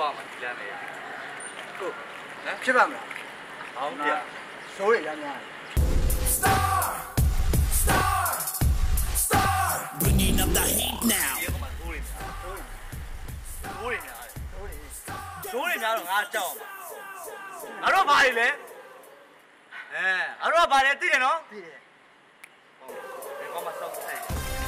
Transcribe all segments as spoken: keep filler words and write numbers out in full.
သွားမှာဒီလမ်းလေးကိုဟမ်ဖြစ်ပါမလားဟောင်းပြဆိုးရရမ်းများ Star Star Star bringing up the heat now ဒီကမှကိုးနေများကိုးနေများကိုးနေများတော့ငါကြောက်ငါတို့ဘာတွေလဲအဲငါတို့ကဘာလဲသိတယ်နော်သိတယ်ဟုတ်ဒီကောင်မှစောက်ဆိုင်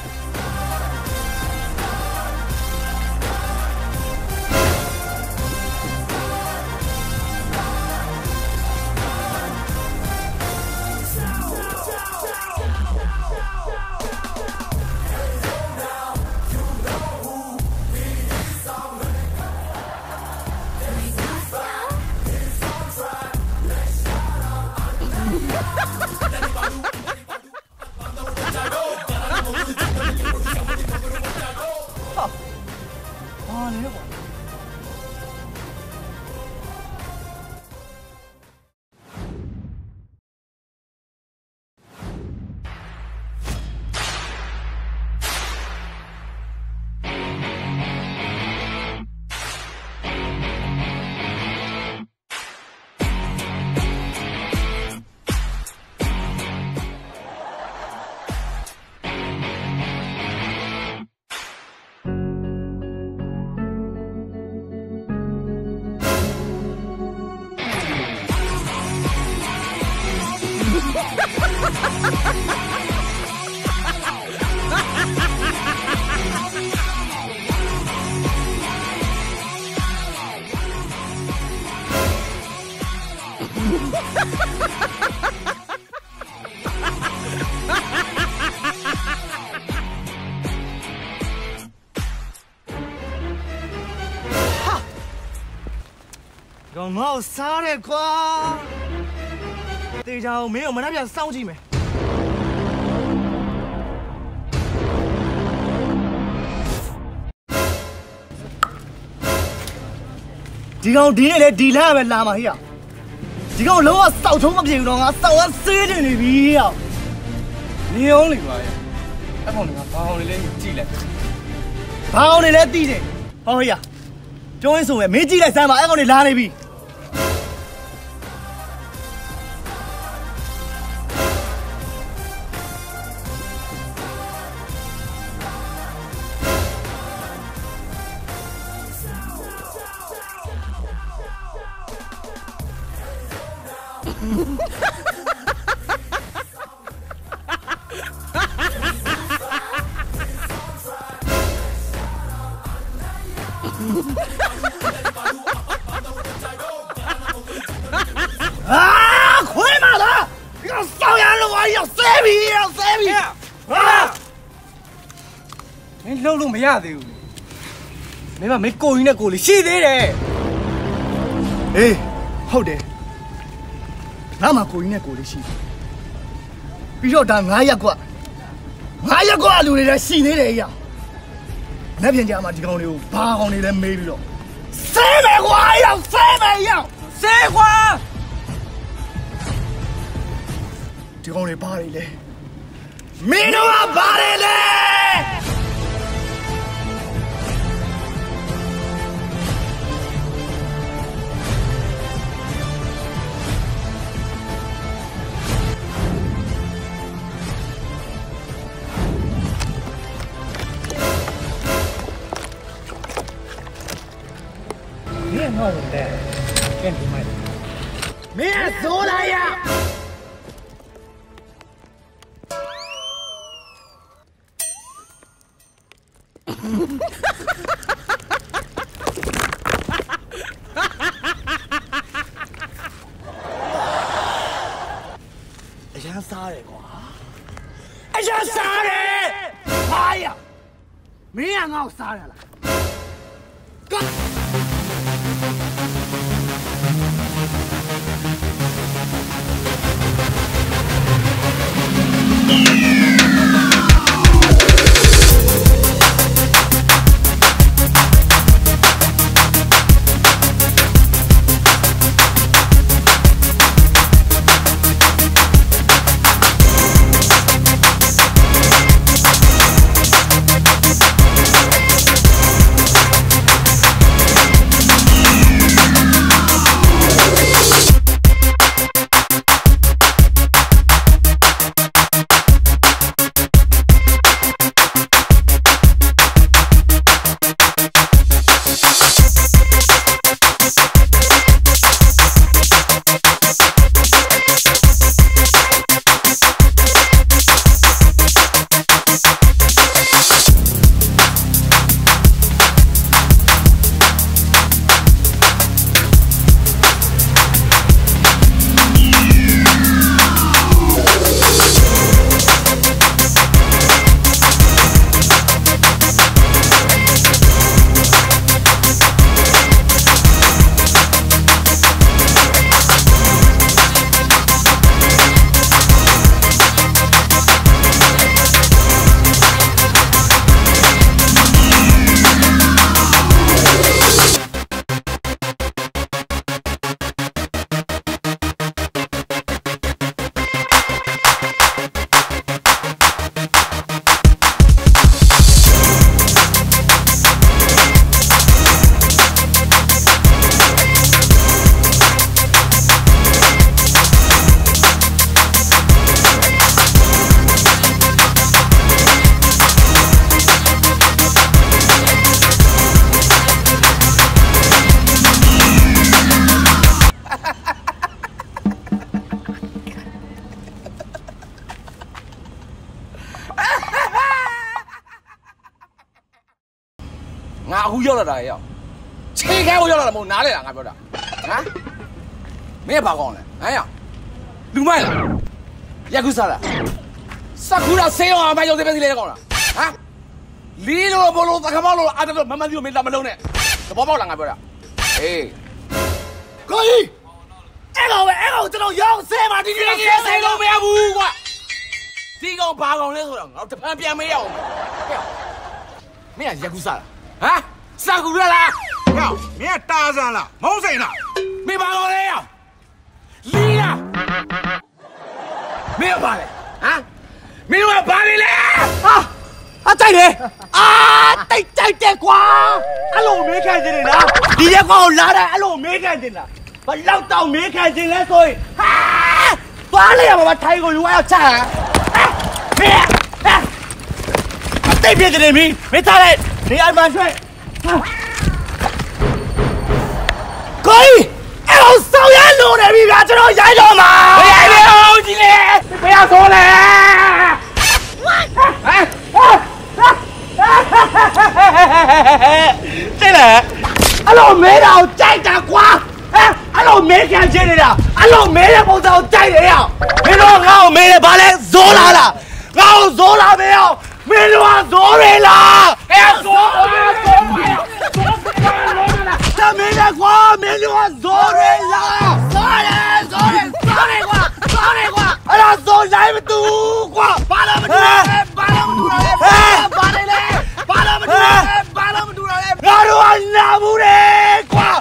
ကောင်ငါ့ကိုစားတယ်ကွာတေချာကိုမင်းကိုမနှက်ပြန်စောင့်ကြည့်မယ်ဒီကောင်ဒီနေ့လေဒီလမ်းပဲလာမှာဟိရဒီကောင်လုံးဝစောက်ထုံးမပြေဘူးတော့ငါစောက်ရဆေးတင်နေပြီဟိရနေအောင်လေပါရဲ့အဲ့ကောင်ကဘာအောင်လေလဲကြည့်လိုက်ဘာအောင်လေလဲတီးတယ်ဟောဟိရကျုံးရင်းဆိုမယ်မင်းကြည့်လိုက်စမ်းပါအဲ့ကောင်တွေလာနေပြီ啊！快嘛的！你个少爷了，我要塞皮，要塞皮！啊！ 你老路没压的哟，你妈没过人的过哩，谁的嘞？ 哎，好的，那么过人的过哩是，比如当俺一个，俺一个路里的谁的嘞呀？那边家嘛，这个路八公里的没了，谁没花样？谁没样？ 谁花？ ဒီကောင်တွေဘာတွေလဲမင်းတို့ကဘာတွေလဲမင်းငေါ့တယ်ကဲဒီမိုက်မင်းဇိုးလာရအရန်စားတယ်ကွာအရန်စားတယ်ဟာရမင်းကငါ့ကိုစားရလားငါအခုရောက်လာတာရောက်ခြေခဲကိုရောက်လာတာမဟုတ်နားလေလားငါပြောတာဟမ်မင်းဘာကောင်းလဲဟမ်ရလူမိုက်လားရက်ခုစားလားစကူရာဆေးရောအမရောက်တဲ့ပဲစီလေးကောင်းလားဟမ်လီလိုဘလိုတခမောလိုအားတော့မမသိဘူးမင်းလာမလုံးနဲ့သဘောပေါက်လားငါပြောတာအေးကိုကြီးအဲ့ကောင်ပဲအဲ့ကောင်ကျွန်တော်ရောက်ဆဲမှာဒီဒီလေးဆဲလို့မရဘူးကွာဒီကောင်ဘာကောင်လဲဆိုတော့ငါတပန်းပြန်မေးရအောင်မင်းကရက်ခုစားလားဟမ်စကူရလားဟောမင်းကတားစမ်းလားမဟုတ်စိန်လားမင်းဘာကောင်လဲရောက်လီလားမင်းဘာလဲဟမ်မင်းကဘာလဲလဲဟာအတိုက်တယ်အာတိုက်တိုက်တယ်ကွာအဲ့လိုမေးခံနေလားဒီရက်ကောင်လာတယ်အဲ့လိုမေးခံနေလားဘာလောက်တော့မေးခံနေလဲဆိုရင်ဟာသွားလေရမှာထိုင်ကိုယူအောင်ချာဟဲ့ဟဲ့အတိတ်ပြည့်တယ်မင်းမင်းသားလေနေအိမ်မှာဆွဲကိုကြီးအဲ့လိုဆောင်ရလို့နေပြီဗျာကျွန်တော်ရိုက်တော့မှာမရိုက်ဘူးအောင်ကြီးလေဘယ်ရဆိုးလဲတဲ့လေအဲ့လိုမဲတာကိုကြိုက်တာကွာဟဲ့အဲ့လိုမဲခံချင်နေတာအဲ့လိုမဲတဲ့ပုံစံကိုကြိုက်နေရမင်းတို့ငါ့ကိုမဲတယ်ဗာလဲဇိုးလာလားငါ့ကိုဇိုးလာမေးအောင်မင်းတို့ကဇိုးရလားအဲ့ဇိုးပါဇိုးပါတမင်းလည်းကွာမင်းတို့ကဇိုးရလားဇိုးတယ်ဇိုးတယ်ဇိုးတယ်ကွာဇိုးတယ်ကွာအဲ့ဒါဇိုးလိုက်မတူကွာဘာလို့မတူလဲဘာလို့မတူလဲဘာလဲလဲဘာလို့မတူလဲဘာလို့မတူလဲငါတို့ကနာဘူးတယ်ကွာ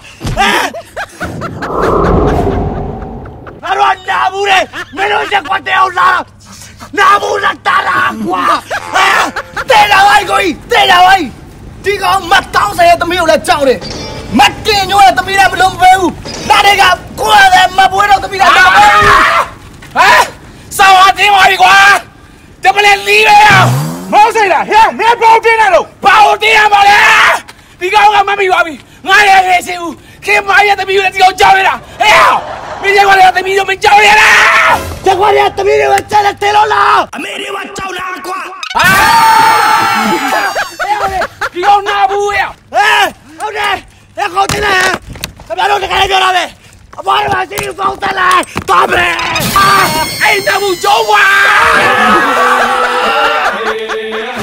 ငါတို့ကနာဘူးတယ်မင်းတို့ချက်ကွာတဲ့အောင်လားနာဘူးလားတာလားကွာတဲ့လာဝိုင်းကိုတဲ့လာဝိုင်းဒီကောင်မတောင်းဆိုင်ရဲ့သမီးကိုလည်းကြောက်တယ်မကင်ညိုးရဲ့သမီးလည်းမလုံးပဲဘူးဒါတွေကကိုယ်လည်းမပွေးတော့သမီးလည်းကြောက်တယ်ဟမ်ဆောင်းအတင်းပါပြီကွာတပလက်လီးပဲမောင်းဆိုင်လားဟဲ့မင်းဘောတင်းနေလို့ဘာလို့တင်းရမှာလဲဒီကောင်ကမမိပါဘူးငါရဲ့ဟဲ့စီဦးခင်မရဲ့သမီးလည်းဒီကောင်ကြောက်နေတာဟဲ့မင်းရဲ့ကွာရဲ့သမီးတို့မကြောက်ရလားချက်ကွာရဲ့သမီးတွေကချက်လက်တဲလို့လားအမေတွေကကြောက်လားကွာဟာဒီကောင်နာဘူးရဲ့ဟဲ့ဟုတ်တယ်အဲ့ကောင်တင်လားခင်ဗျားတို့တကယ်ပြောတာပဲအမရမရှိဘူးကောင်းတယ်လားတော်ပဲအဲ့တမှုကျုံးွား